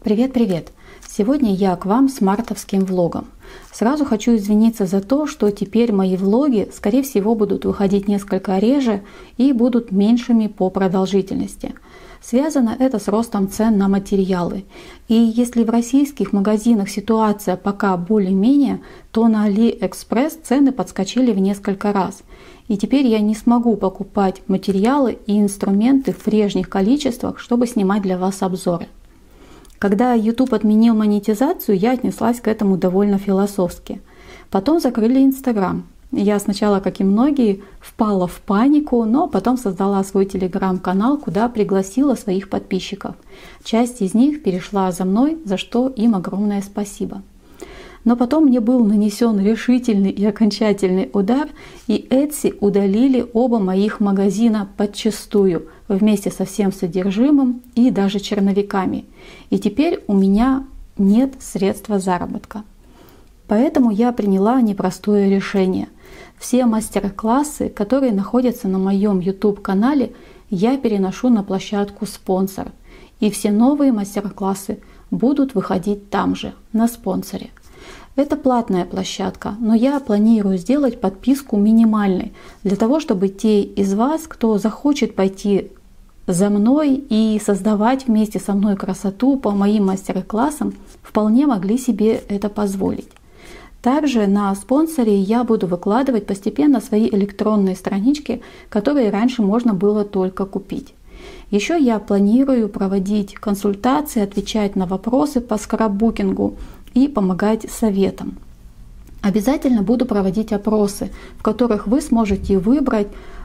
Привет-привет! Сегодня я к вам с мартовским влогом. Сразу хочу извиниться за то, что теперь мои влоги, скорее всего, будут выходить несколько реже и будут меньшими по продолжительности. Связано это с ростом цен на материалы. И если в российских магазинах ситуация пока более-менее, то на AliExpress цены подскочили в несколько раз. И теперь я не смогу покупать материалы и инструменты в прежних количествах, чтобы снимать для вас обзоры. Когда YouTube отменил монетизацию, я отнеслась к этому довольно философски. Потом закрыли Instagram. Я сначала, как и многие, впала в панику, но потом создала свой телеграм-канал, куда пригласила своих подписчиков. Часть из них перешла за мной, за что им огромное спасибо. Но потом мне был нанесен решительный и окончательный удар, и Etsy удалили оба моих магазина подчистую, вместе со всем содержимым и даже черновиками. И теперь у меня нет средства заработка. Поэтому я приняла непростое решение. Все мастер-классы, которые находятся на моем YouTube-канале, я переношу на площадку «Спонсор». И все новые мастер-классы будут выходить там же, на «Спонсоре». Это платная площадка, но я планирую сделать подписку минимальной, для того, чтобы те из вас, кто захочет пойти за мной и создавать вместе со мной красоту по моим мастер-классам, вполне могли себе это позволить. Также на «Спонсоре» я буду выкладывать постепенно свои электронные странички, которые раньше можно было только купить. Еще я планирую проводить консультации, отвечать на вопросы по скрапбукингу и помогать советам. Обязательно буду проводить опросы, в которых вы сможете выбрать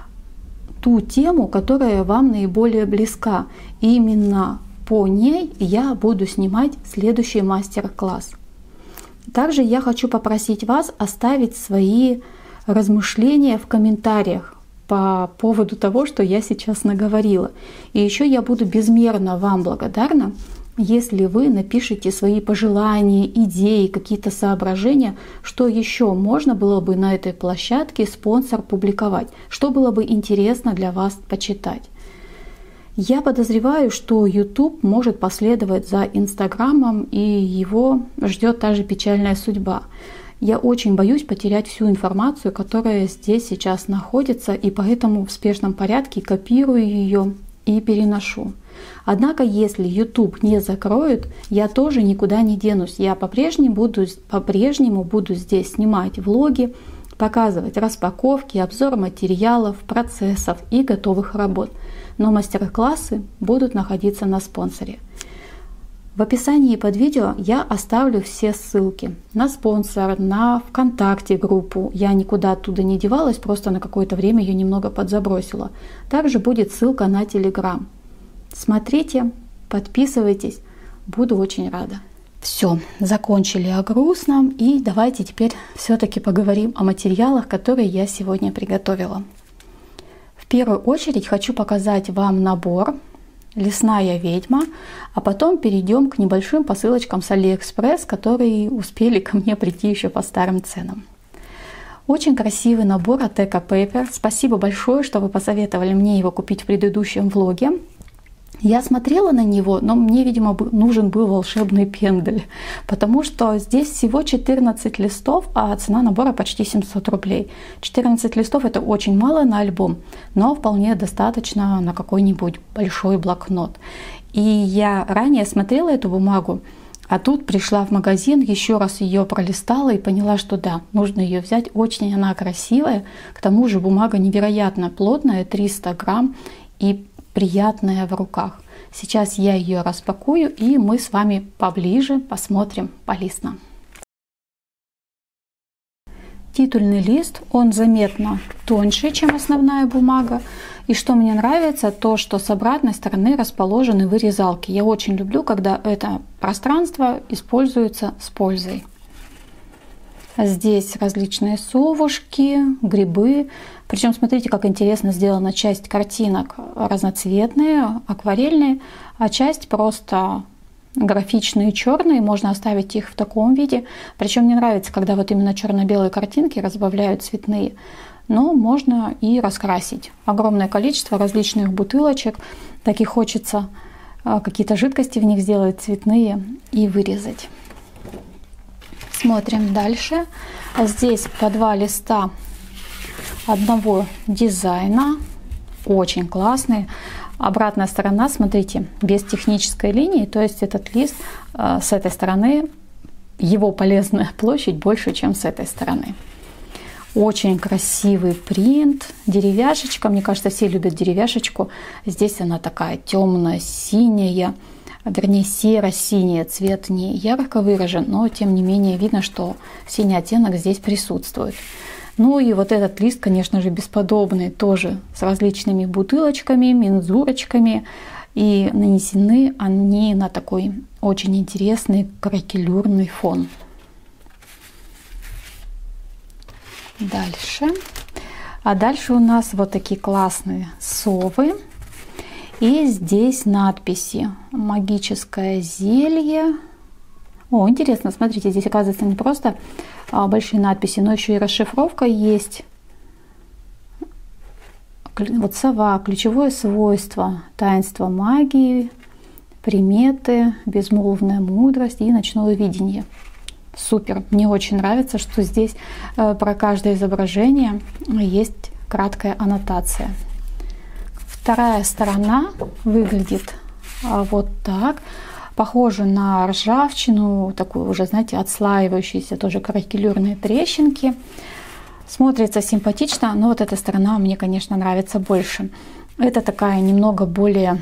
ту тему, которая вам наиболее близка. И именно по ней я буду снимать следующий мастер-класс. Также я хочу попросить вас оставить свои размышления в комментариях по поводу того, что я сейчас наговорила. И еще я буду безмерно вам благодарна, если вы напишите свои пожелания, идеи, какие-то соображения, что еще можно было бы на этой площадке «Спонсор» публиковать, что было бы интересно для вас почитать. Я подозреваю, что YouTube может последовать за Инстаграмом, и его ждет та же печальная судьба. Я очень боюсь потерять всю информацию, которая здесь сейчас находится, и поэтому в спешном порядке копирую ее и переношу. Однако, если YouTube не закроют, я тоже никуда не денусь. Я по-прежнему буду здесь снимать влоги, показывать распаковки, обзор материалов, процессов и готовых работ. Но мастер-классы будут находиться на «Спонсоре». В описании под видео я оставлю все ссылки на «Спонсор», на ВКонтакте группу. Я никуда оттуда не девалась, просто на какое-то время ее немного подзабросила. Также будет ссылка на Telegram. Смотрите, подписывайтесь, буду очень рада. Все, закончили о грустном, и давайте теперь все-таки поговорим о материалах, которые я сегодня приготовила. В первую очередь хочу показать вам набор «Лесная ведьма», а потом перейдем к небольшим посылочкам с AliExpress, которые успели ко мне прийти еще по старым ценам. Очень красивый набор от Eco Paper. Спасибо большое, что вы посоветовали мне его купить в предыдущем влоге. Я смотрела на него, но мне, видимо, нужен был волшебный пендель, потому что здесь всего 14 листов, а цена набора почти 700 рублей. 14 листов — это очень мало на альбом, но вполне достаточно на какой-нибудь большой блокнот. И я ранее смотрела эту бумагу, а тут пришла в магазин, еще раз ее пролистала и поняла, что да, нужно ее взять. Очень она красивая, к тому же бумага невероятно плотная, 300 грамм, и приятная в руках. Сейчас я ее распакую, и мы с вами поближе посмотрим полистно. Титульный лист, он заметно тоньше, чем основная бумага. И что мне нравится, то что с обратной стороны расположены вырезалки. Я очень люблю, когда это пространство используется с пользой. Здесь различные совушки, грибы. Причем смотрите, как интересно сделана. Часть картинок разноцветные, акварельные, а часть просто графичные, черные. Можно оставить их в таком виде. Причем мне нравится, когда вот именно черно-белые картинки разбавляют цветные. Но можно и раскрасить. Огромное количество различных бутылочек. Так и хочется какие-то жидкости в них сделать цветные и вырезать. Смотрим дальше. Здесь по 2 листа одного дизайна. Очень классные. Обратная сторона, смотрите, без технической линии. То есть этот лист с этой стороны, его полезная площадь больше, чем с этой стороны. Очень красивый принт. Деревяшечка. Мне кажется, все любят деревяшечку. Здесь она такая темно-синяя. Вернее, серо-синий цвет не ярко выражен, но тем не менее видно, что синий оттенок здесь присутствует. Ну и вот этот лист, конечно же, бесподобный, тоже с различными бутылочками, мензурочками. И нанесены они на такой очень интересный кракелюрный фон. Дальше. А дальше у нас вот такие классные совы. И здесь надписи «Магическое зелье». О, интересно, смотрите, здесь оказывается не просто большие надписи, но еще и расшифровка есть. Вот сова, ключевое свойство, таинство магии, приметы, безмолвная мудрость и ночное видение. Супер! Мне очень нравится, что здесь про каждое изображение есть краткая аннотация. Вторая сторона выглядит вот так. Похоже на ржавчину, такую уже, знаете, отслаивающиеся тоже кракелюрные трещинки. Смотрится симпатично, но вот эта сторона мне, конечно, нравится больше. Это такая немного более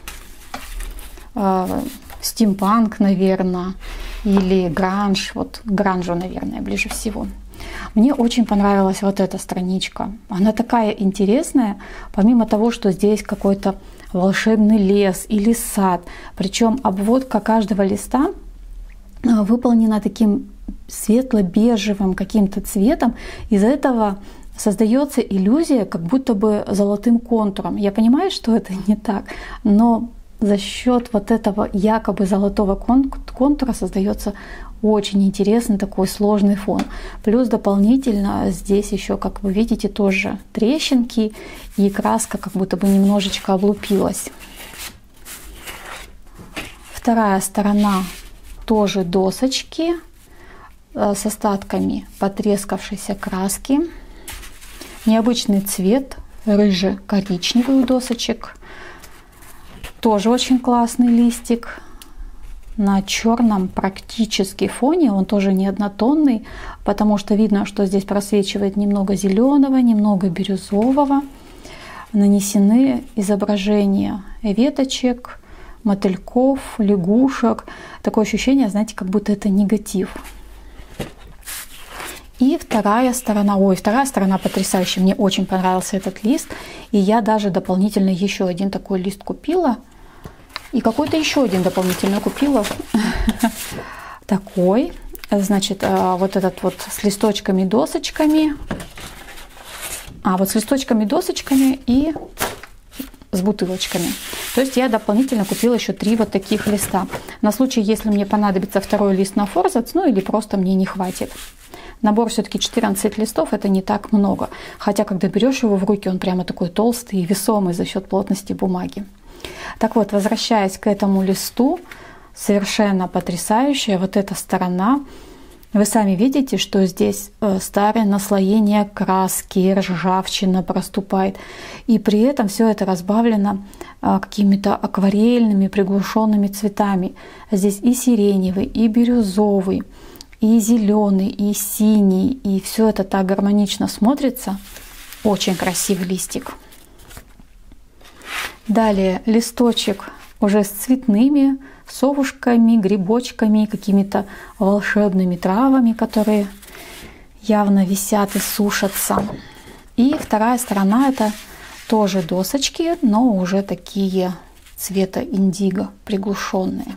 стимпанк, наверное, или гранж. Вот к гранжу, наверное, ближе всего. Мне очень понравилась вот эта страничка. Она такая интересная, помимо того, что здесь какой-то волшебный лес или сад. Причем обводка каждого листа выполнена таким светло-бежевым каким-то цветом. Из-за этого создается иллюзия как будто бы золотым контуром. Я понимаю, что это не так, но за счет вот этого якобы золотого контура создается очень интересный такой сложный фон. Плюс дополнительно здесь еще, как вы видите, тоже трещинки, и краска как будто бы немножечко облупилась. Вторая сторона тоже досочки с остатками потрескавшейся краски. Необычный цвет, рыже-коричневый у досочек. Тоже очень классный листик. На черном практически фоне, он тоже не однотонный, потому что видно, что здесь просвечивает немного зеленого, немного бирюзового. Нанесены изображения веточек, мотыльков, лягушек. Такое ощущение, знаете, как будто это негатив. И вторая сторона, вторая сторона потрясающая. Мне очень понравился этот лист. И я даже дополнительно еще один такой лист купила. И какой-то еще один дополнительно купила. Такой. Значит, вот этот вот с листочками, досочками. Вот с листочками, досочками и с бутылочками. То есть я дополнительно купила еще 3 вот таких листа. На случай, если мне понадобится второй лист на форзац, ну или просто мне не хватит. Набор все-таки 14 листов, это не так много. Хотя, когда берешь его в руки, он прямо такой толстый и весомый за счет плотности бумаги. Так вот, возвращаясь к этому листу, совершенно потрясающая вот эта сторона. Вы сами видите, что здесь старое наслоение краски, ржавчина проступает. И при этом все это разбавлено какими-то акварельными приглушенными цветами. Здесь и сиреневый, и бирюзовый, и зеленый, и синий. И все это так гармонично смотрится. Очень красивый листик. Далее листочек уже с цветными совушками, грибочками, какими-то волшебными травами, которые явно висят и сушатся. И вторая сторона — это тоже досочки, но уже такие цвета индиго, приглушенные.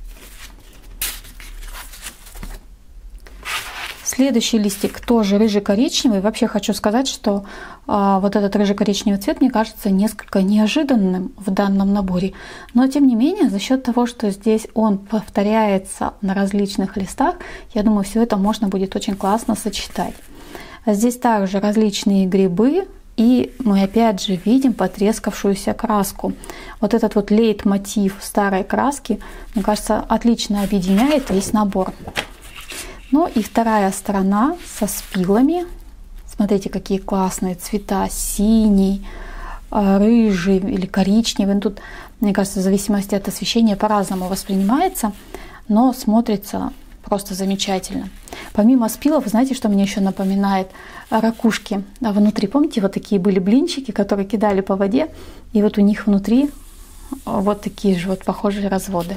Следующий листик тоже рыже-коричневый. Вообще хочу сказать, что вот этот рыже-коричневый цвет мне кажется несколько неожиданным в данном наборе. Но тем не менее, за счет того, что здесь он повторяется на различных листах, я думаю, все это можно будет очень классно сочетать. Здесь также различные грибы, И мы опять же видим потрескавшуюся краску. Вот этот вот лейтмотив старой краски, мне кажется, отлично объединяет весь набор. Ну и вторая сторона со спилами. Смотрите, какие классные цвета. Синий, рыжий или коричневый. Тут, мне кажется, в зависимости от освещения по-разному воспринимается, но смотрится просто замечательно. Помимо спилов, знаете, что мне еще напоминает? Ракушки. А внутри, помните, вот такие были блинчики, которые кидали по воде, и вот у них внутри вот такие же вот похожие разводы.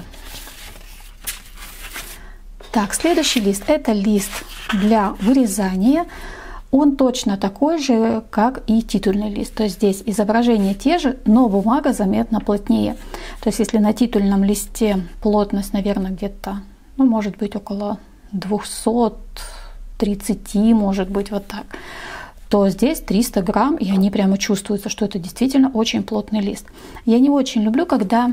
Так, следующий лист. Это лист для вырезания. Он точно такой же, как и титульный лист. То есть здесь изображения те же, но бумага заметно плотнее. То есть если на титульном листе плотность, наверное, где-то, ну, может быть, около 230, может быть, вот так, то здесь 300 грамм, и они прямо чувствуются, что это действительно очень плотный лист. Я не очень люблю, когда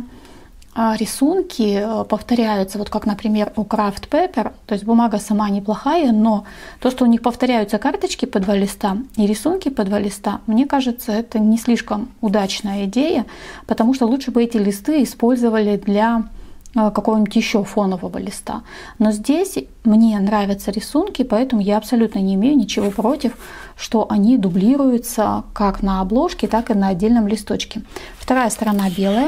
рисунки повторяются, вот как, например, у Craft Paper, то есть бумага сама неплохая, но то, что у них повторяются карточки по 2 листа и рисунки по 2 листа, мне кажется, это не слишком удачная идея, потому что лучше бы эти листы использовали для какого-нибудь еще фонового листа. Но здесь мне нравятся рисунки, поэтому я абсолютно не имею ничего против, что они дублируются как на обложке, так и на отдельном листочке. Вторая сторона белая.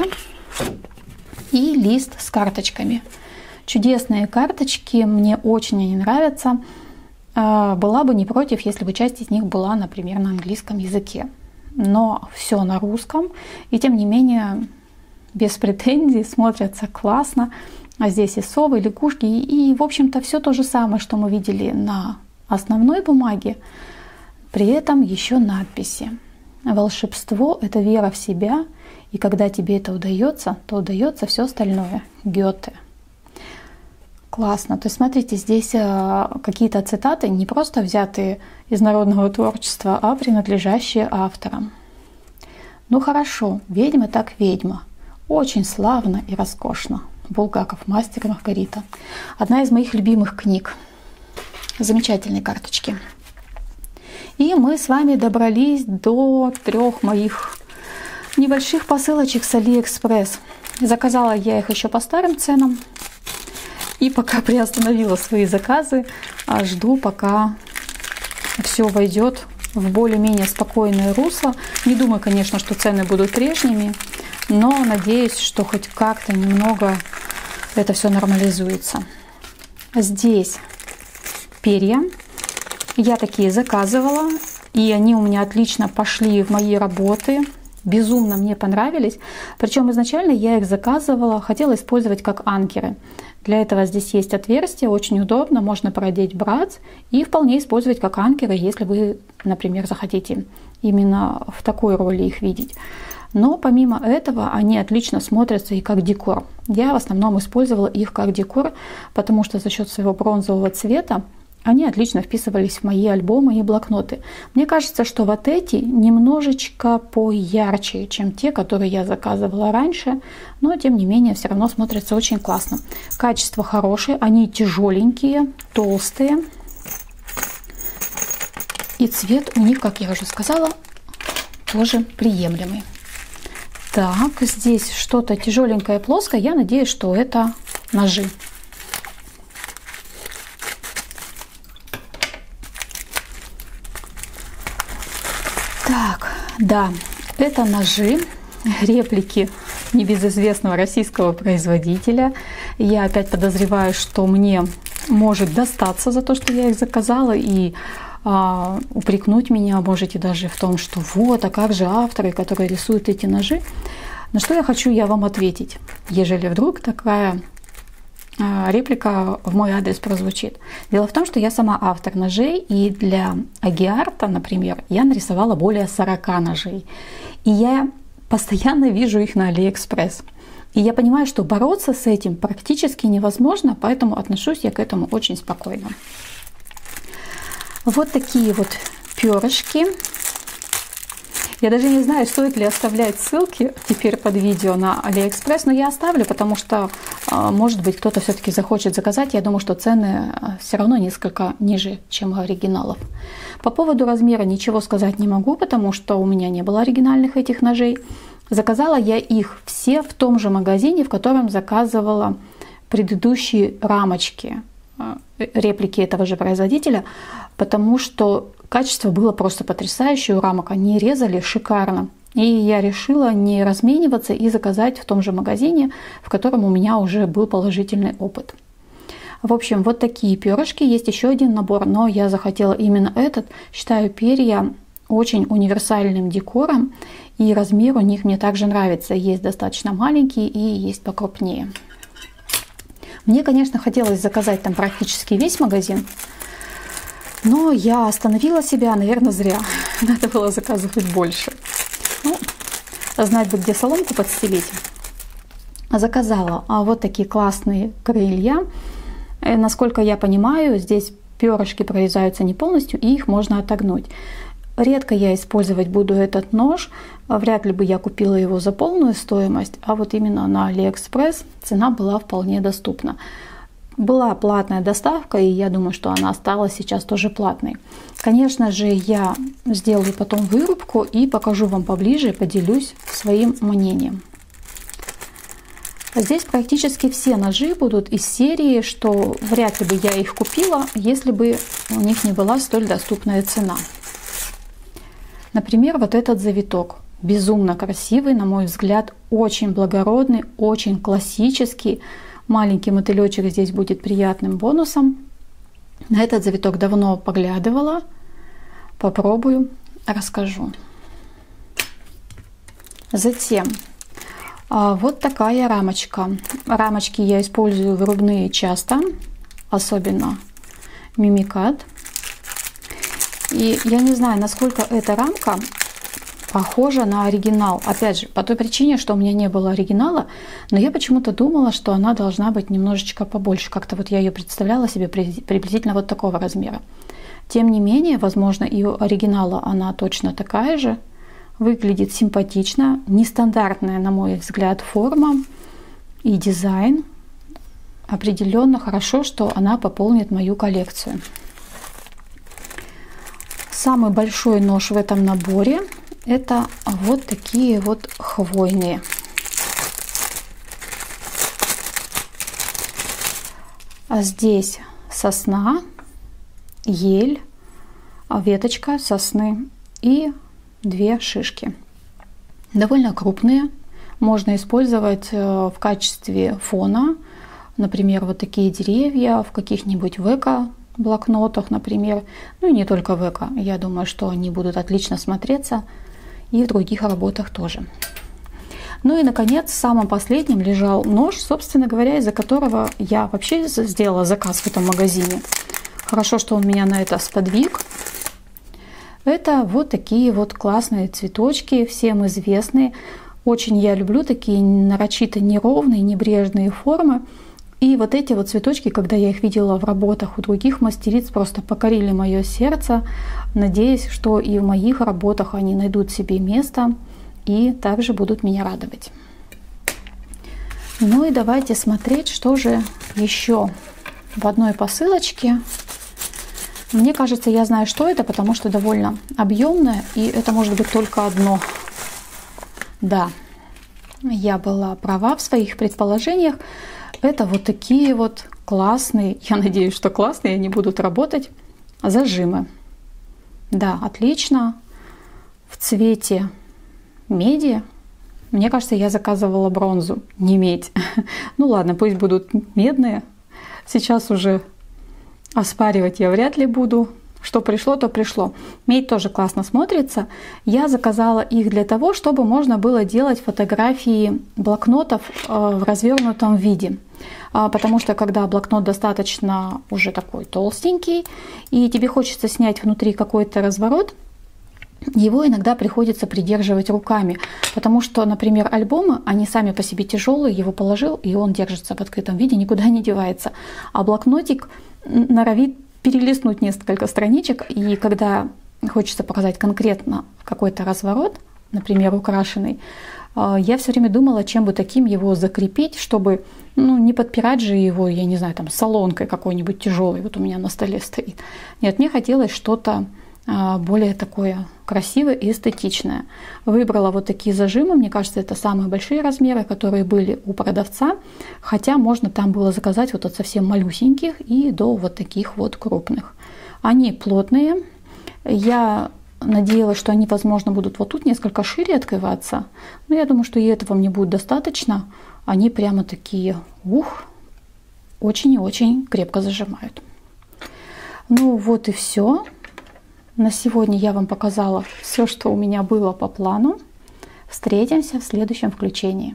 И лист с карточками. Чудесные карточки, мне очень они нравятся. Была бы не против, если бы часть из них была, например, на английском языке. Но все на русском. И тем не менее, без претензий, смотрятся классно. А здесь и совы, и лягушки. И в общем-то, все то же самое, что мы видели на основной бумаге. При этом еще надписи. Волшебство — это вера в себя. И когда тебе это удается, то удается все остальное. Гёте. Классно. То есть смотрите, здесь какие-то цитаты не просто взятые из народного творчества, а принадлежащие авторам. Ну хорошо, ведьма так ведьма. Очень славно и роскошно. Булгаков, «Мастер и Маргарита». Одна из моих любимых книг. Замечательные карточки. И мы с вами добрались до 3 моих небольших посылочек с AliExpress. Заказала я их еще по старым ценам. И пока приостановила свои заказы, жду, пока все войдет в более-менее спокойное русло. Не думаю, конечно, что цены будут прежними, но надеюсь, что хоть как-то немного это все нормализуется. Здесь перья. Я такие заказывала, и они у меня отлично пошли в мои работы. Безумно мне понравились. Причем изначально я их заказывала, хотела использовать как анкеры. Для этого здесь есть отверстие, очень удобно, можно продеть брац и вполне использовать как анкеры, если вы, например, захотите именно в такой роли их видеть. Но помимо этого они отлично смотрятся и как декор. Я в основном использовала их как декор, потому что за счет своего бронзового цвета они отлично вписывались в мои альбомы и блокноты. Мне кажется, что вот эти немножечко поярче, чем те, которые я заказывала раньше, но тем не менее все равно смотрятся очень классно. Качество хорошее, они тяжеленькие, толстые. И цвет у них, как я уже сказала, тоже приемлемый. Так, здесь что-то тяжеленькое, плоское. Я надеюсь, что это ножи. Так, да, это ножи, реплики небезызвестного российского производителя. Я опять подозреваю, что мне может достаться за то, что я их заказала, и упрекнуть меня можете даже в том, что вот, а как же авторы, которые рисуют эти ножи. На что я вам ответить, ежели вдруг такая реплика в мой адрес прозвучит. Дело в том, что я сама автор ножей, и для Агиарта, например, я нарисовала более 40 ножей. И я постоянно вижу их на AliExpress. И я понимаю, что бороться с этим практически невозможно, поэтому отношусь я к этому очень спокойно. Вот такие вот перышки. Я даже не знаю, стоит ли оставлять ссылки теперь под видео на AliExpress, но я оставлю, потому что может быть, кто-то все-таки захочет заказать. Я думаю, что цены все равно несколько ниже, чем у оригиналов. По поводу размера ничего сказать не могу, потому что у меня не было оригинальных этих ножей. Заказала я их все в том же магазине, в котором заказывала предыдущие рамочки, реплики этого же производителя, потому что качество было просто потрясающее у рамок. Они резали шикарно. И я решила не размениваться и заказать в том же магазине, в котором у меня уже был положительный опыт. В общем, вот такие перышки. Есть еще один набор, но я захотела именно этот. Считаю перья очень универсальным декором, и размер у них мне также нравится. Есть достаточно маленькие и есть покрупнее. Мне, конечно, хотелось заказать там практически весь магазин, но я остановила себя, наверное, зря. Надо было заказывать больше. Ну, знать бы, где соломку подстелить. Заказала вот такие классные крылья. Насколько я понимаю, здесь перышки прорезаются не полностью, и их можно отогнуть. Редко я использовать буду этот нож. Вряд ли бы я купила его за полную стоимость, а вот именно на AliExpress цена была вполне доступна. Была платная доставка, и я думаю, что она осталась сейчас тоже платной. Конечно же, я сделаю потом вырубку и покажу вам поближе, поделюсь своим мнением. Здесь практически все ножи будут из серии, что вряд ли бы я их купила, если бы у них не была столь доступная цена. Например, вот этот завиток. Безумно красивый, на мой взгляд, очень благородный, очень классический. Маленький мотылечек здесь будет приятным бонусом. На этот завиток давно поглядывала. Попробую, расскажу. Затем вот такая рамочка. Рамочки я использую вырубные часто, особенно Mimikat. И я не знаю, насколько эта рамка похожа на оригинал. Опять же, по той причине, что у меня не было оригинала, но я почему-то думала, что она должна быть немножечко побольше. Как-то вот я ее представляла себе приблизительно вот такого размера. Тем не менее, возможно, и у оригинала она точно такая же. Выглядит симпатично. Нестандартная, на мой взгляд, форма и дизайн. Определенно хорошо, что она пополнит мою коллекцию. Самый большой нож в этом наборе — это вот такие вот хвойные. А здесь сосна, ель, веточка сосны и две шишки. Довольно крупные. Можно использовать в качестве фона. Например, вот такие деревья в каких-нибудь блокнотах, например. Ну и не только в эко. Я думаю, что они будут отлично смотреться и в других работах тоже. Ну и, наконец, самым последним лежал нож, собственно говоря, из-за которого я вообще сделала заказ в этом магазине. Хорошо, что он меня на это сподвиг. Это вот такие вот классные цветочки, всем известные. Очень я люблю такие нарочито неровные, небрежные формы. И вот эти вот цветочки, когда я их видела в работах у других мастериц, просто покорили мое сердце. Надеюсь, что и в моих работах они найдут себе место и также будут меня радовать. Ну и давайте смотреть, что же еще в одной посылочке. Мне кажется, я знаю, что это, потому что довольно объемное, и это может быть только одно. Да, я была права в своих предположениях. Это вот такие вот классные, я надеюсь, что классные, они будут работать, зажимы. Да, отлично. В цвете меди. Мне кажется, я заказывала бронзу, не медь. Ну ладно, пусть будут медные. Сейчас уже оспаривать я вряд ли буду. Что пришло, то пришло. Медь тоже классно смотрится. Я заказала их для того, чтобы можно было делать фотографии блокнотов в развернутом виде. Потому что когда блокнот достаточно уже такой толстенький, и тебе хочется снять внутри какой-то разворот, его иногда приходится придерживать руками. Потому что, например, альбомы, они сами по себе тяжелые, его положил, и он держится в открытом виде, никуда не девается. А блокнотик норовит перелистнуть несколько страничек, и когда хочется показать конкретно какой-то разворот, например, украшенный, Я все время думала, чем бы таким его закрепить, чтобы не подпирать же его, я не знаю, там солонкой какой-нибудь тяжелой, вот у меня на столе стоит. Нет, мне хотелось что-то более такое красивое и эстетичное. Выбрала вот такие зажимы, мне кажется, это самые большие размеры, которые были у продавца, хотя можно там было заказать вот от совсем малюсеньких и до вот таких вот крупных. Они плотные, я надеялась, что они, возможно, будут вот тут несколько шире открываться, но я думаю, что и этого мне будет достаточно. Они прямо такие, очень и очень крепко зажимают. Ну вот и все. На сегодня я вам показала все, что у меня было по плану. Встретимся в следующем включении.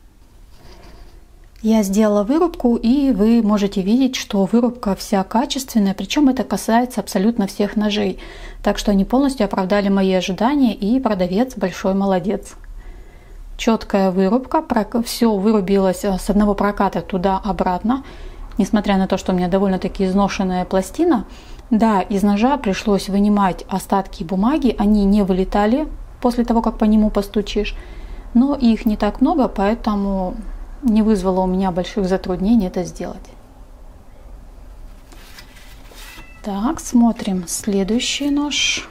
Я сделала вырубку, и вы можете видеть, что вырубка вся качественная, причем это касается абсолютно всех ножей. Так что они полностью оправдали мои ожидания, и продавец большой молодец. Четкая вырубка, все вырубилось с одного проката туда-обратно, несмотря на то, что у меня довольно-таки изношенная пластина. Да, из ножа пришлось вынимать остатки бумаги, они не вылетали после того, как по нему постучишь, но их не так много, поэтому не вызвало у меня больших затруднений это сделать. Так, смотрим следующий нож.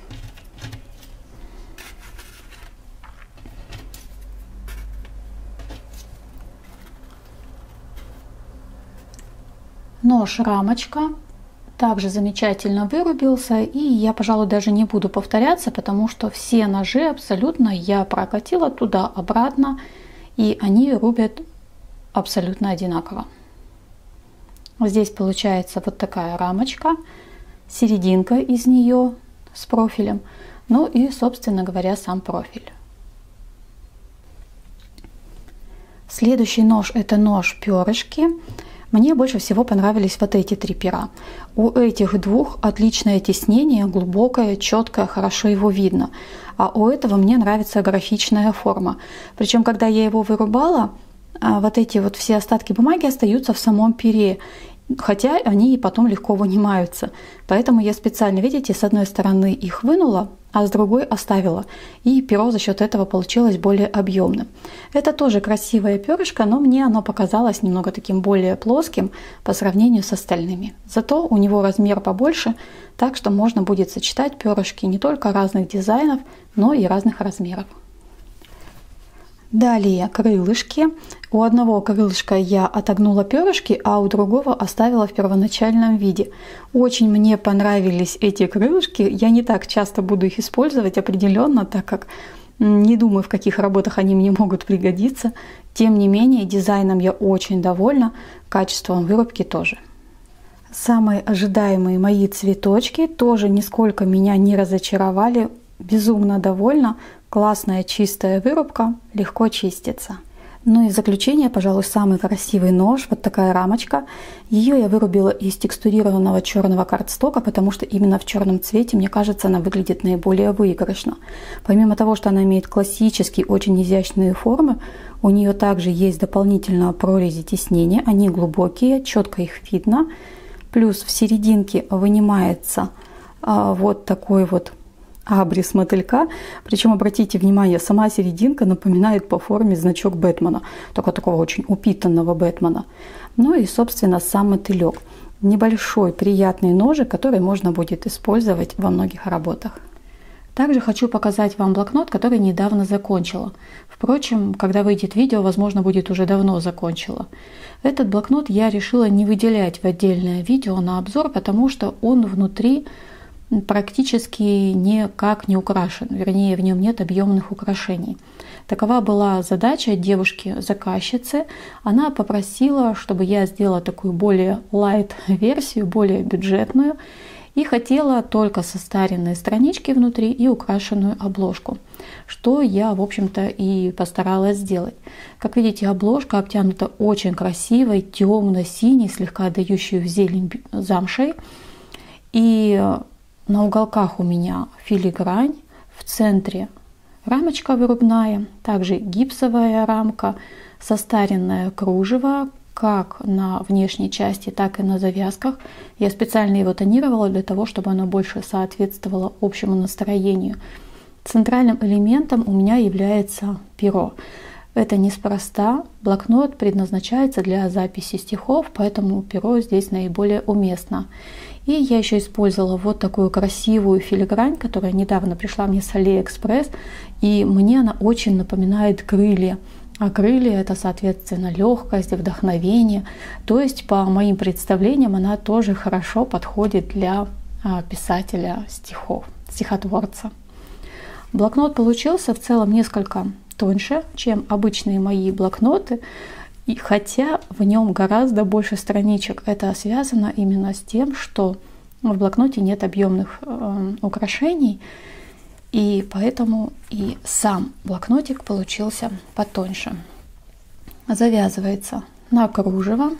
Нож рамочка также замечательно вырубился, и я, пожалуй, даже не буду повторяться, потому что все ножи абсолютно я прокатила туда-обратно, и они рубят абсолютно одинаково. Здесь получается вот такая рамочка, серединка из нее с профилем, ну и, собственно говоря, сам профиль. Следующий нож — это нож перышки. Мне больше всего понравились вот эти три пера. У этих двух отличное тиснение, глубокое, четкое, хорошо его видно. А у этого мне нравится графичная форма. Причем, когда я его вырубала, вот эти вот все остатки бумаги остаются в самом пере, хотя они и потом легко вынимаются. Поэтому я специально, видите, с одной стороны их вынула, а с другой оставила. И перо за счет этого получилось более объемным. Это тоже красивое перышко, но мне оно показалось немного таким более плоским по сравнению с остальными. Зато у него размер побольше, так что можно будет сочетать перышки не только разных дизайнов, но и разных размеров. Далее крылышки. У одного крылышка я отогнула перышки, а у другого оставила в первоначальном виде. Очень мне понравились эти крылышки. Я не так часто буду их использовать определенно, так как не думаю, в каких работах они мне могут пригодиться. Тем не менее, дизайном я очень довольна, качеством вырубки тоже. Самые ожидаемые мои цветочки тоже нисколько меня не разочаровали. Безумно довольна. Классная чистая вырубка, легко чистится. Ну и в заключение, пожалуй, самый красивый нож, вот такая рамочка. Ее я вырубила из текстурированного черного картстока, потому что именно в черном цвете, мне кажется, она выглядит наиболее выигрышно. Помимо того, что она имеет классические, очень изящные формы, у нее также есть дополнительно прорези тиснения, они глубокие, четко их видно. Плюс в серединке вынимается вот такой вот абрис мотылька. Причем, обратите внимание, сама серединка напоминает по форме значок Бэтмена. Только такого очень упитанного Бэтмена. Ну и, собственно, сам мотылек. Небольшой приятный ножик, который можно будет использовать во многих работах. Также хочу показать вам блокнот, который недавно закончила. Впрочем, когда выйдет видео, возможно, будет уже давно закончила. Этот блокнот я решила не выделять в отдельное видео на обзор, потому что он внутри практически никак не украшен, вернее, в нем нет объемных украшений. Такова была задача девушки-заказчицы. Она попросила, чтобы я сделала такую более лайт-версию, более бюджетную, и хотела только состаренные странички внутри и украшенную обложку, что я, в общем-то, и постаралась сделать. Как видите, обложка обтянута очень красивой, темно-синей, слегка отдающей в зелень замшей. И на уголках у меня филигрань, в центре рамочка вырубная, также гипсовая рамка, состаренное кружево, как на внешней части, так и на завязках. Я специально его тонировала для того, чтобы оно больше соответствовало общему настроению. Центральным элементом у меня является перо. Это неспроста. Блокнот предназначается для записи стихов, поэтому перо здесь наиболее уместно. И я еще использовала вот такую красивую филигрань, которая недавно пришла мне с Алиэкспресс, и мне она очень напоминает крылья. А крылья — это, соответственно, легкость, вдохновение. То есть, по моим представлениям, она тоже хорошо подходит для писателя стихов, стихотворца. Блокнот получился в целом несколько тоньше, чем обычные мои блокноты, и хотя в нем гораздо больше страничек. Это связано именно с тем, что в блокноте нет объемных украшений, и поэтому и сам блокнотик получился потоньше. Завязывается на кружево.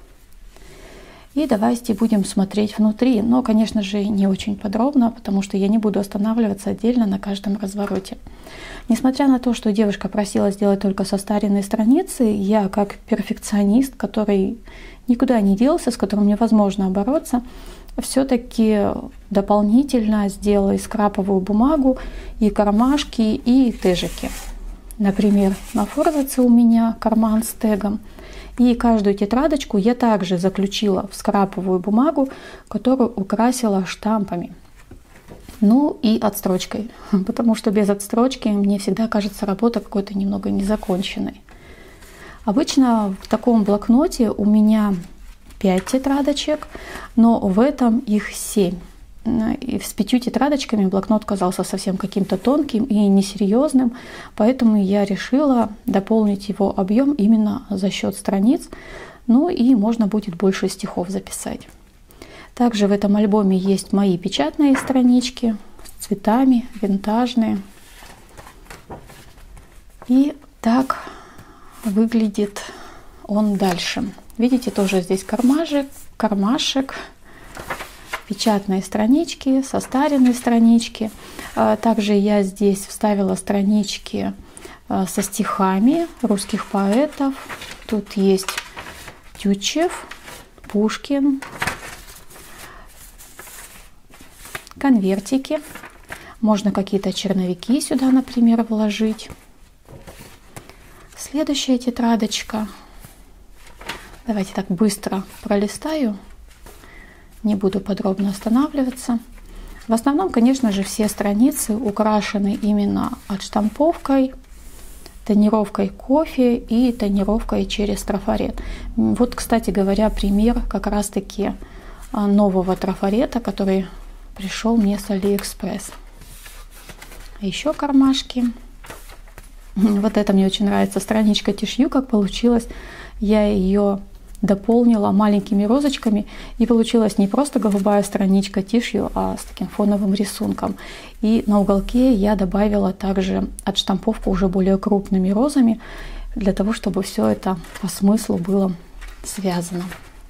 И давайте будем смотреть внутри. Но, конечно же, не очень подробно, потому что я не буду останавливаться отдельно на каждом развороте. Несмотря на то, что девушка просила сделать только состаренные страницы, я как перфекционист, который никуда не делся, с которым невозможно бороться, все-таки дополнительно сделала и скраповую бумагу, и кармашки, и тежики. Например, на форзаце у меня карман с тегом. И каждую тетрадочку я также заключила в скраповую бумагу, которую украсила штампами. Ну и отстрочкой, потому что без отстрочки мне всегда кажется работа какой-то немного незаконченной. Обычно в таком блокноте у меня 5 тетрадочек, но в этом их 7. И с 5 тетрадочками блокнот казался совсем каким-то тонким и несерьезным, поэтому я решила дополнить его объем именно за счет страниц, ну и можно будет больше стихов записать. Также в этом альбоме есть мои печатные странички с цветами, винтажные. И так выглядит он дальше. Видите, тоже здесь кармашек, печатные странички, состаренные странички. Также я здесь вставила странички со стихами русских поэтов. Тут есть Тютчев, Пушкин, конвертики. Можно какие-то черновики сюда, например, вложить. Следующая тетрадочка. Давайте так быстро пролистаю. Не буду подробно останавливаться. В основном, конечно же, все страницы украшены именно отштамповкой, тонировкой кофе и тонировкой через трафарет. Вот, кстати говоря, пример как раз-таки нового трафарета, который пришел мне с Алиэкспресс. Еще кармашки. Вот это мне очень нравится. Страничка тишью, как получилось. Я ее дополнила маленькими розочками, и получилась не просто голубая страничка тишью, а с таким фоновым рисунком. И на уголке я добавила также отштамповку уже более крупными розами, для того, чтобы все это по смыслу было связано.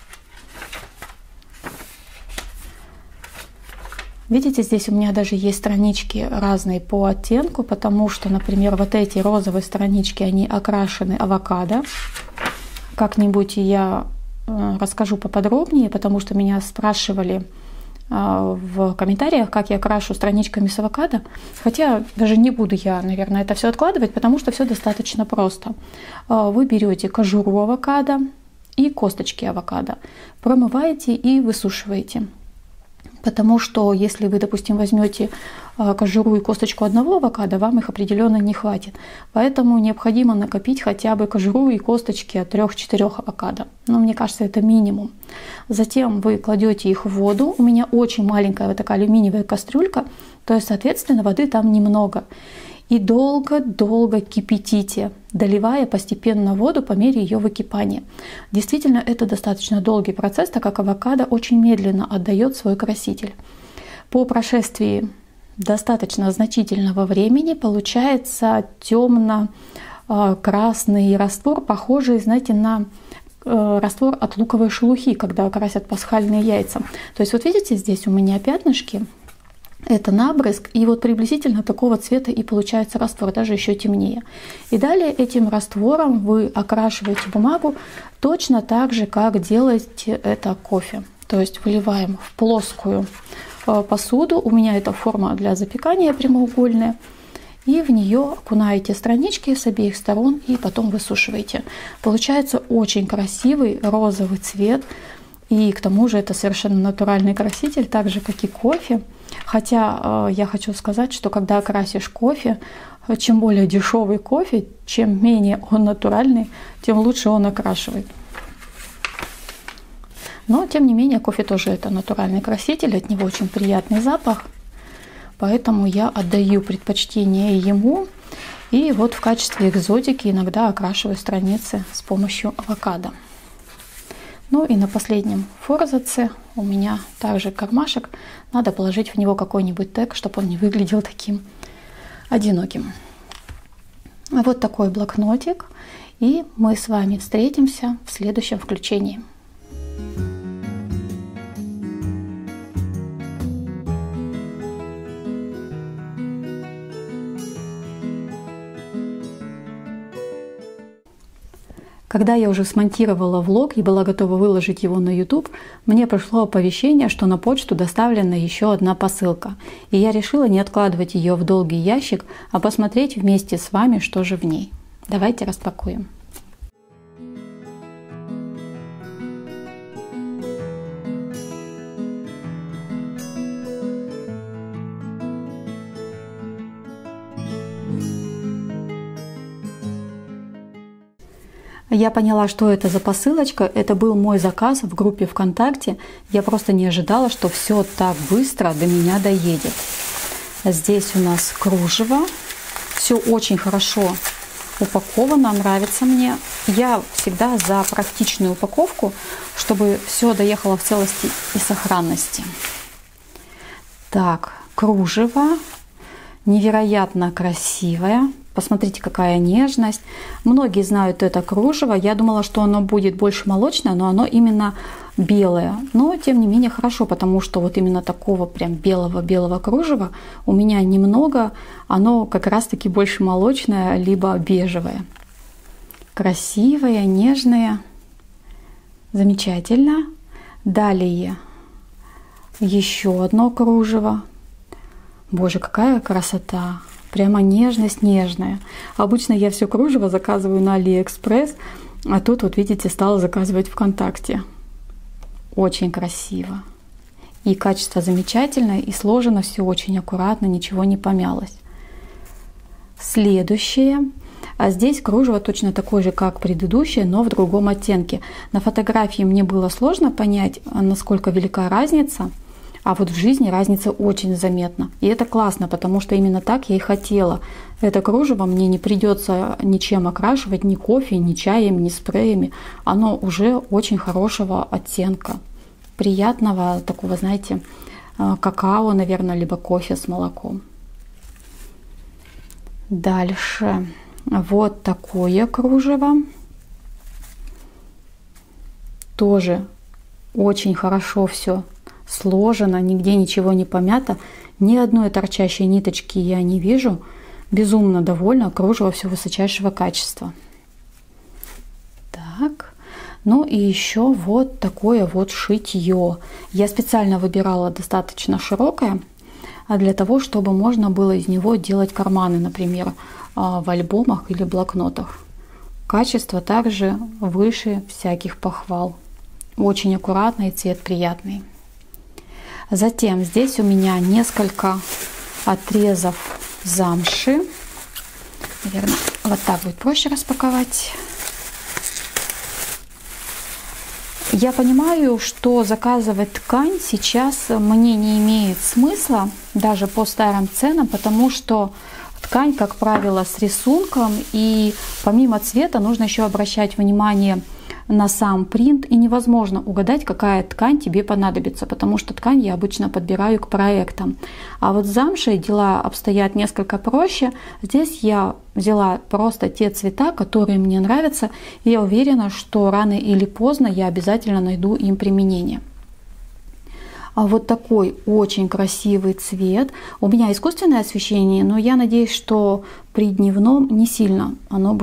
Видите, здесь у меня даже есть странички разные по оттенку, потому что, например, вот эти розовые странички, они окрашены авокадо. Как-нибудь я расскажу поподробнее, потому что меня спрашивали в комментариях, как я крашу страничками с авокадо. Хотя даже не буду я, наверное, это все откладывать, потому что все достаточно просто. Вы берете кожуру авокадо и косточки авокадо, промываете и высушиваете. Потому что если вы, допустим, возьмете кожуру и косточку одного авокадо, вам их определенно не хватит. Поэтому необходимо накопить хотя бы кожуру и косточки от 3-4 авокадо. Но мне кажется, это минимум. Затем вы кладете их в воду. У меня очень маленькая вот такая алюминиевая кастрюлька, то есть, соответственно, воды там немного. И долго-долго кипятите, доливая постепенно воду по мере ее выкипания. Действительно, это достаточно долгий процесс, так как авокадо очень медленно отдает свой краситель. По прошествии достаточно значительного времени получается темно-красный раствор, похожий, знаете, на раствор от луковой шелухи, когда красят пасхальные яйца. То есть вот видите, здесь у меня пятнышки. Это набрызг, и вот приблизительно такого цвета и получается раствор, даже еще темнее. И далее этим раствором вы окрашиваете бумагу точно так же, как делаете это кофе. То есть выливаем в плоскую посуду, у меня это форма для запекания прямоугольная, и в нее окунаете странички с обеих сторон и потом высушиваете. Получается очень красивый розовый цвет, и к тому же это совершенно натуральный краситель, так же как и кофе. Хотя я хочу сказать, что когда красишь кофе, чем более дешевый кофе, чем менее он натуральный, тем лучше он окрашивает. Но, тем не менее, кофе тоже это натуральный краситель, от него очень приятный запах. Поэтому я отдаю предпочтение ему. И вот в качестве экзотики иногда окрашиваю страницы с помощью авокадо. Ну и на последнем форзаце у меня также кармашек. Надо положить в него какой-нибудь тег, чтобы он не выглядел таким одиноким. Вот такой блокнотик. И мы с вами встретимся в следующем включении. Когда я уже смонтировала влог и была готова выложить его на YouTube, мне пришло оповещение, что на почту доставлена еще одна посылка. И я решила не откладывать ее в долгий ящик, а посмотреть вместе с вами, что же в ней. Давайте распакуем. Я поняла, что это за посылочка. Это был мой заказ в группе ВКонтакте. Я просто не ожидала, что все так быстро до меня доедет. Здесь у нас кружево. Все очень хорошо упаковано, нравится мне. Я всегда за практичную упаковку, чтобы все доехало в целости и сохранности. Так, кружево невероятно красивое. Посмотрите, какая нежность. Многие знают это кружево. Я думала, что оно будет больше молочное, но оно именно белое. Но, тем не менее, хорошо, потому что вот именно такого прям белого-белого кружева у меня немного. Оно как раз-таки больше молочное, либо бежевое. Красивое, нежное. Замечательно. Далее еще одно кружево. Боже, какая красота! Прямо нежность нежная. Обычно я все кружево заказываю на Алиэкспресс, а тут, вот видите, стала заказывать ВКонтакте. Очень красиво. И качество замечательное, и сложено все очень аккуратно, ничего не помялось. Следующее. А здесь кружево точно такое же, как предыдущее, но в другом оттенке. На фотографии мне было сложно понять, насколько велика разница. А вот в жизни разница очень заметна. И это классно, потому что именно так я и хотела. Это кружево мне не придется ничем окрашивать, ни кофе, ни чаем, ни спреями. Оно уже очень хорошего оттенка. Приятного такого, знаете, какао, наверное, либо кофе с молоком. Дальше. Вот такое кружево. Тоже очень хорошо все сложено, нигде ничего не помято, ни одной торчащей ниточки я не вижу. Безумно довольна, кружево все высочайшего качества. Так, ну и еще вот такое вот шитье. Я специально выбирала достаточно широкое, для того, чтобы можно было из него делать карманы, например, в альбомах или блокнотах. Качество также выше всяких похвал. Очень аккуратный, и цвет приятный. Затем здесь у меня несколько отрезов замши. Наверное, вот так будет проще распаковать. Я понимаю, что заказывать ткань сейчас мне не имеет смысла, даже по старым ценам, потому что ткань, как правило, с рисунком, и помимо цвета нужно еще обращать внимание на сам принт, и невозможно угадать, какая ткань тебе понадобится, потому что ткань я обычно подбираю к проектам. А вот с замшей дела обстоят несколько проще. Здесь я взяла просто те цвета, которые мне нравятся, и я уверена, что рано или поздно я обязательно найду им применение. А вот такой очень красивый цвет. У меня искусственное освещение, но я надеюсь, что при дневном не сильно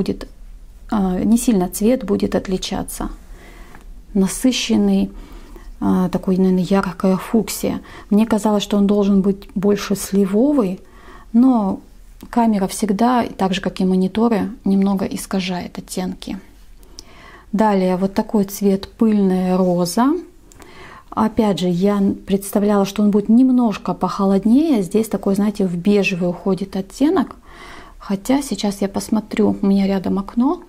цвет будет отличаться. Насыщенный, такой, наверное, яркая фуксия. Мне казалось, что он должен быть больше сливовый, но камера всегда, так же как и мониторы, немного искажает оттенки. Далее вот такой цвет пыльная роза. Опять же, я представляла, что он будет немножко похолоднее. Здесь такой, знаете, в бежевый уходит оттенок. Хотя сейчас я посмотрю, у меня рядом окно.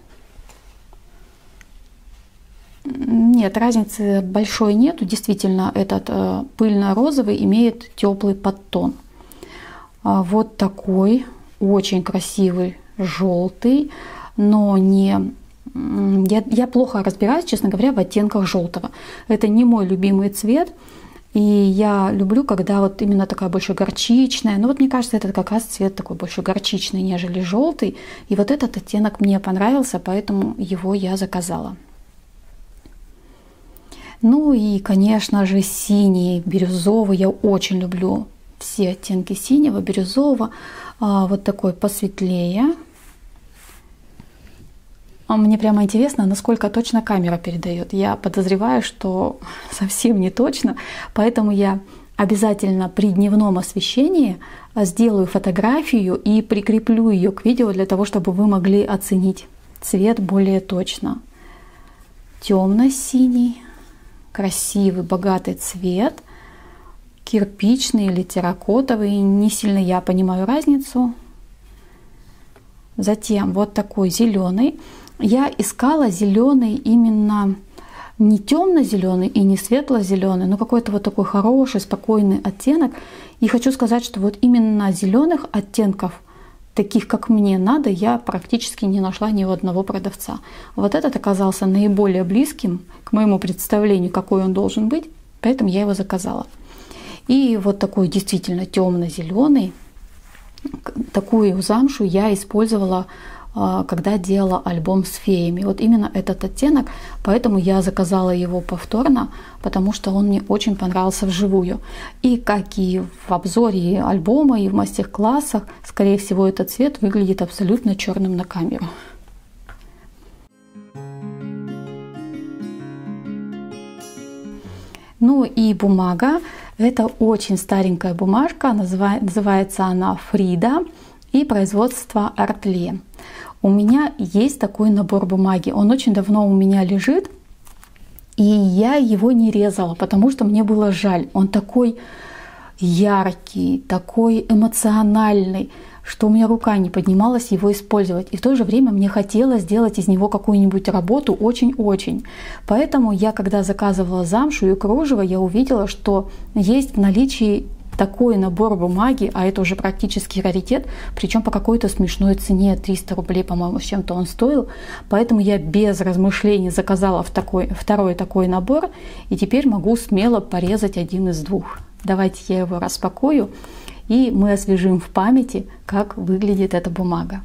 Нет, разницы большой нету. Действительно, этот пыльно-розовый имеет теплый подтон. Вот такой очень красивый желтый, но не... Я плохо разбираюсь, честно говоря, в оттенках желтого. Это не мой любимый цвет. И я люблю, когда вот именно такая больше горчичная. Но вот мне кажется, это как раз цвет такой больше горчичный, нежели желтый. И вот этот оттенок мне понравился, поэтому его я заказала. Ну и, конечно же, синий, бирюзовый. Я очень люблю все оттенки синего, бирюзового. Вот такой посветлее. Мне прямо интересно, насколько точно камера передает. Я подозреваю, что совсем не точно, поэтому я обязательно при дневном освещении сделаю фотографию и прикреплю ее к видео для того, чтобы вы могли оценить цвет более точно. Темно-синий, красивый, богатый цвет, кирпичный или терракотовый, не сильно я понимаю разницу. Затем вот такой зеленый. Я искала зеленый именно не темно-зеленый и не светло-зеленый, но какой-то вот такой хороший, спокойный оттенок. И хочу сказать, что вот именно зеленых оттенков, таких как мне надо, я практически не нашла ни у одного продавца. Вот этот оказался наиболее близким к моему представлению, какой он должен быть, поэтому я его заказала. И вот такой действительно темно-зеленый, такую замшу я использовала, когда делала альбом с феями. Вот именно этот оттенок, поэтому я заказала его повторно, потому что он мне очень понравился вживую. И как и в обзоре альбома, и в мастер-классах, скорее всего, этот цвет выглядит абсолютно черным на камеру. Ну и бумага. Это очень старенькая бумажка, называется она Фрида и производство Артле. У меня есть такой набор бумаги, он очень давно у меня лежит, и я его не резала, потому что мне было жаль. Он такой яркий, такой эмоциональный, что у меня рука не поднималась его использовать. И в то же время мне хотелось сделать из него какую-нибудь работу очень-очень. Поэтому я, когда заказывала замшу и кружево, я увидела, что есть в наличии такой набор бумаги, а это уже практически раритет, причем по какой-то смешной цене, 300 рублей, по-моему, с чем-то он стоил. Поэтому я без размышлений заказала второй такой набор, и теперь могу смело порезать один из двух. Давайте я его распакую, и мы освежим в памяти, как выглядит эта бумага.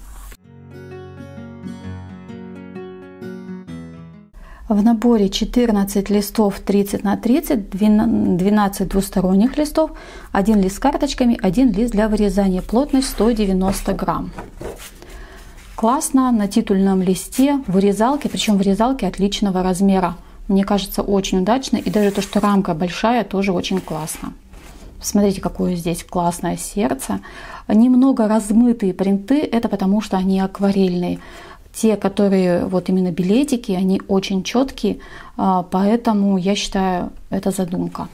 В наборе 14 листов 30 на 30, 12 двусторонних листов, 1 лист с карточками, 1 лист для вырезания. Плотность 190 грамм. Классно на титульном листе вырезалки, причем вырезалки отличного размера. Мне кажется, очень удачно. И даже то, что рамка большая, тоже очень классно. Смотрите, какое здесь классное сердце. Немного размытые принты, это потому что они акварельные. Те, которые вот именно билетики, они очень четкие, поэтому я считаю, это задумка.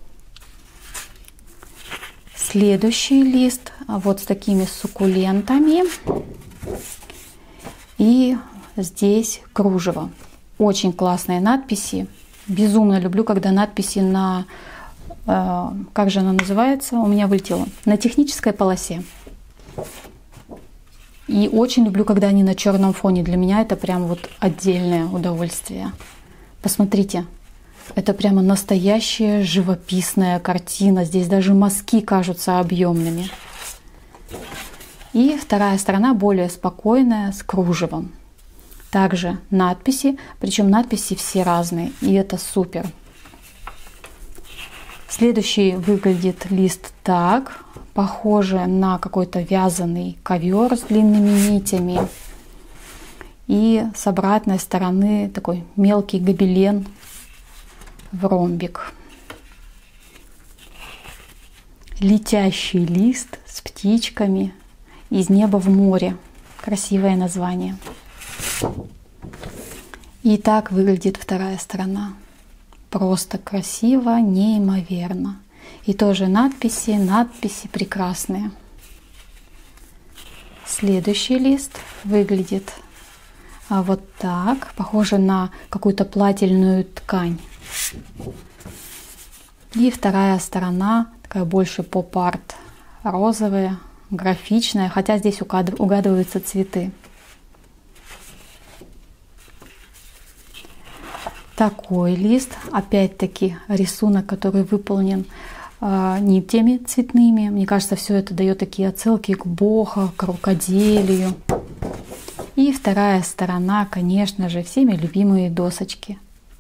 Следующий лист вот с такими суккулентами. И здесь кружево. Очень классные надписи. Безумно люблю, когда надписи на... Как же она называется? У меня вылетело. На технической полосе. И очень люблю, когда они на черном фоне. Для меня это прям вот отдельное удовольствие. Посмотрите, это прямо настоящая живописная картина. Здесь даже мазки кажутся объемными. И вторая сторона более спокойная, с кружевом. Также надписи, причем надписи все разные, и это супер. Следующий выглядит лист так. Похоже на какой-то вязаный ковер с длинными нитями. И с обратной стороны такой мелкий гобелен в ромбик. Летящий лист с птичками. Из неба в море. Красивое название. И так выглядит вторая сторона. Просто красиво, неимоверно. И тоже надписи прекрасные. Следующий лист выглядит вот так. Похоже на какую-то плательную ткань. И вторая сторона такая больше поп-арт. Розовая, графичная, хотя здесь угадываются цветы. Такой лист, опять-таки рисунок, который выполнен нитями цветными. Мне кажется, все это дает такие отсылки к бохо, к рукоделию. И вторая сторона, конечно же, всеми любимые досочки.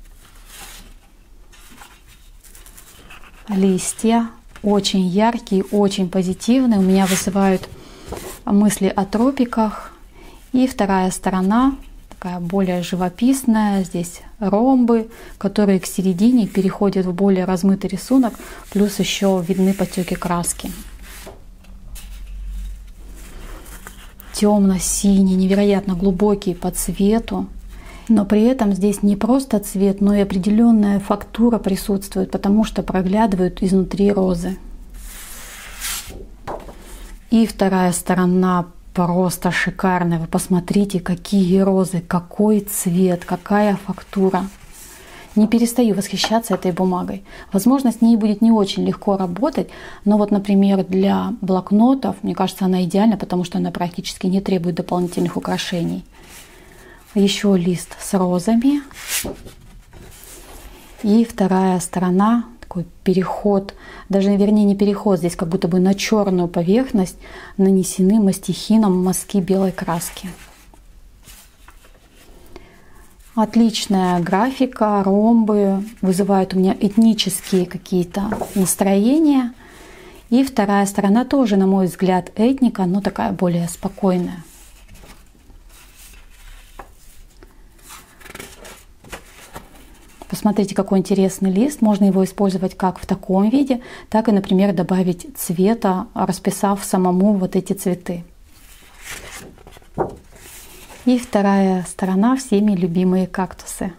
Листья очень яркие, очень позитивные. У меня вызывают мысли о тропиках. И вторая сторона такая более живописная. Здесь ромбы, которые к середине переходят в более размытый рисунок. Плюс еще видны потеки краски. Темно-синий, невероятно глубокий по цвету. Но при этом здесь не просто цвет, но и определенная фактура присутствует, потому что проглядывают изнутри розы. И вторая сторона просто шикарная. Вы посмотрите, какие розы, какой цвет, какая фактура. Не перестаю восхищаться этой бумагой. Возможно, с ней будет не очень легко работать, но вот, например, для блокнотов, мне кажется, она идеальна, потому что она практически не требует дополнительных украшений. Еще лист с розами. И вторая сторона, такой переход, даже, вернее, не переход, здесь как будто бы на черную поверхность нанесены мастихином мазки белой краски. Отличная графика, ромбы вызывают у меня этнические какие-то настроения. И вторая сторона тоже, на мой взгляд, этника, но такая более спокойная. Посмотрите, какой интересный лист. Можно его использовать как в таком виде, так и, например, добавить цвета, расписав самому вот эти цветы. И вторая сторона, всеми любимые кактусы.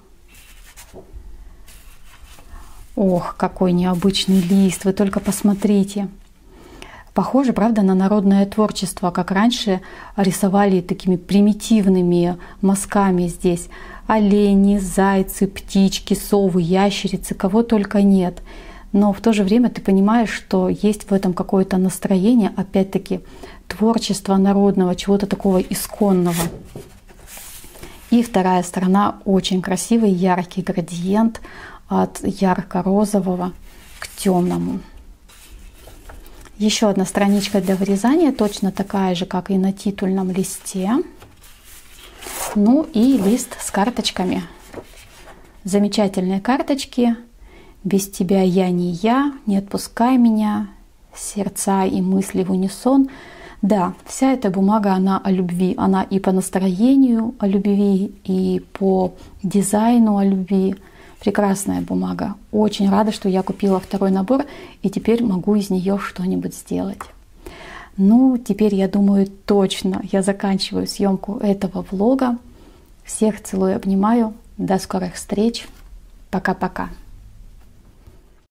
Ох, какой необычный лист, вы только посмотрите. Похоже, правда, на народное творчество, как раньше рисовали такими примитивными мазками здесь. Олени, зайцы, птички, совы, ящерицы, кого только нет. Но в то же время ты понимаешь, что есть в этом какое-то настроение, опять-таки, творчества народного, чего-то такого исконного. И вторая сторона очень красивый, яркий градиент от ярко-розового к темному. Еще одна страничка для вырезания, точно такая же, как и на титульном листе. Ну и лист с карточками. Замечательные карточки. Без тебя я не я, не отпускай меня, сердца и мысли в унисон. Да, вся эта бумага, она о любви. Она и по настроению о любви, и по дизайну о любви. Прекрасная бумага. Очень рада, что я купила второй набор, и теперь могу из нее что-нибудь сделать. Ну, теперь, я думаю, точно я заканчиваю съемку этого влога. Всех целую, обнимаю. До скорых встреч. Пока-пока.